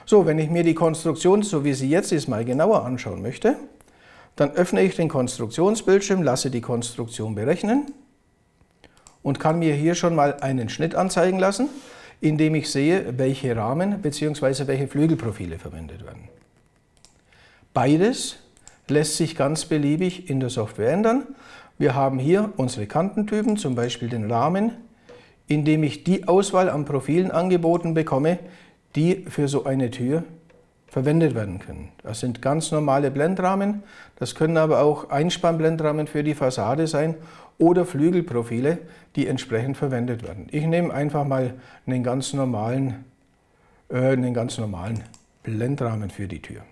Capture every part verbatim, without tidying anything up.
So, wenn ich mir die Konstruktion, so wie sie jetzt ist, mal genauer anschauen möchte, dann öffne ich den Konstruktionsbildschirm, lasse die Konstruktion berechnen und kann mir hier schon mal einen Schnitt anzeigen lassen, indem ich sehe, welche Rahmen bzw. welche Flügelprofile verwendet werden. Beides lässt sich ganz beliebig in der Software ändern. Wir haben hier unsere Kantentypen, zum Beispiel den Rahmen, indem ich die Auswahl an Profilen angeboten bekomme, die für so eine Tür verwendet werden können. Das sind ganz normale Blendrahmen, das können aber auch Einspannblendrahmen für die Fassade sein oder Flügelprofile, die entsprechend verwendet werden. Ich nehme einfach mal einen ganz normalen, äh, einen ganz normalen Blendrahmen für die Tür.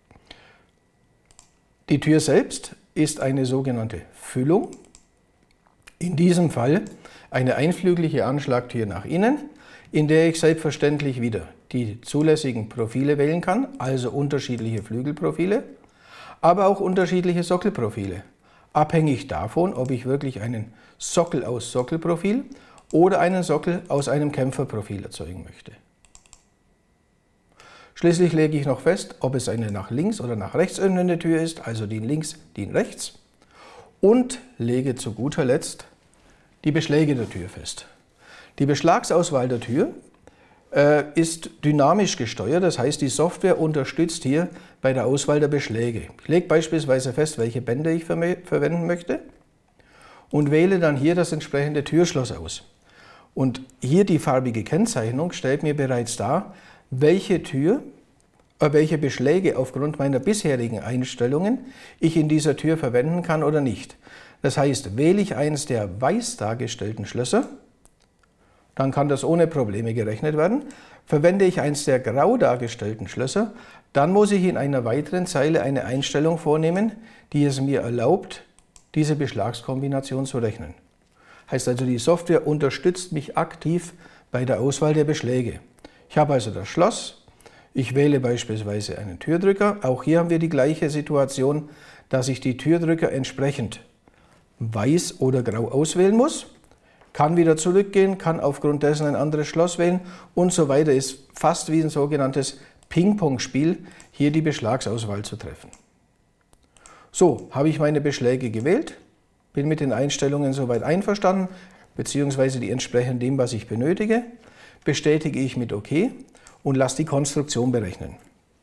Die Tür selbst ist eine sogenannte Füllung, in diesem Fall eine einflügelige Anschlagtür nach innen, in der ich selbstverständlich wieder die zulässigen Profile wählen kann, also unterschiedliche Flügelprofile, aber auch unterschiedliche Sockelprofile, abhängig davon, ob ich wirklich einen Sockel aus Sockelprofil oder einen Sockel aus einem Kämpferprofil erzeugen möchte. Schließlich lege ich noch fest, ob es eine nach links oder nach rechts öffnende Tür ist, also die links, die rechts, und lege zu guter Letzt die Beschläge der Tür fest. Die Beschlagsauswahl der Tür äh, ist dynamisch gesteuert, das heißt, die Software unterstützt hier bei der Auswahl der Beschläge. Ich lege beispielsweise fest, welche Bänder ich ver verwenden möchte und wähle dann hier das entsprechende Türschloss aus. Und hier die farbige Kennzeichnung stellt mir bereits dar, welche Tür, äh, welche Beschläge aufgrund meiner bisherigen Einstellungen ich in dieser Tür verwenden kann oder nicht. Das heißt, wähle ich eines der weiß dargestellten Schlösser, dann kann das ohne Probleme gerechnet werden. Verwende ich eines der grau dargestellten Schlösser, dann muss ich in einer weiteren Zeile eine Einstellung vornehmen, die es mir erlaubt, diese Beschlagskombination zu rechnen. Heißt also, die Software unterstützt mich aktiv bei der Auswahl der Beschläge. Ich habe also das Schloss, ich wähle beispielsweise einen Türdrücker. Auch hier haben wir die gleiche Situation, dass ich die Türdrücker entsprechend weiß oder grau auswählen muss, kann wieder zurückgehen, kann aufgrund dessen ein anderes Schloss wählen und so weiter. Ist fast wie ein sogenanntes Ping-Pong-Spiel, hier die Beschlagsauswahl zu treffen. So, habe ich meine Beschläge gewählt, bin mit den Einstellungen soweit einverstanden, beziehungsweise die entsprechen dem, was ich benötige, bestätige ich mit OK und lasse die Konstruktion berechnen.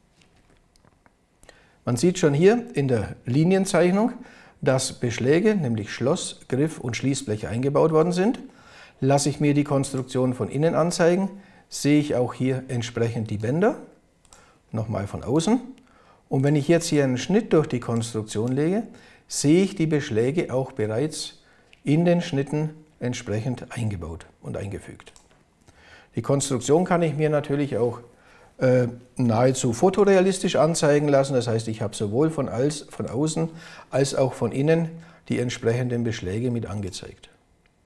Man sieht schon hier in der Linienzeichnung, dass Beschläge, nämlich Schloss, Griff und Schließblech eingebaut worden sind. Lasse ich mir die Konstruktion von innen anzeigen, sehe ich auch hier entsprechend die Bänder, nochmal von außen. Und wenn ich jetzt hier einen Schnitt durch die Konstruktion lege, sehe ich die Beschläge auch bereits in den Schnitten entsprechend eingebaut und eingefügt. Die Konstruktion kann ich mir natürlich auch äh, nahezu fotorealistisch anzeigen lassen. Das heißt, ich habe sowohl von, als, von außen als auch von innen die entsprechenden Beschläge mit angezeigt.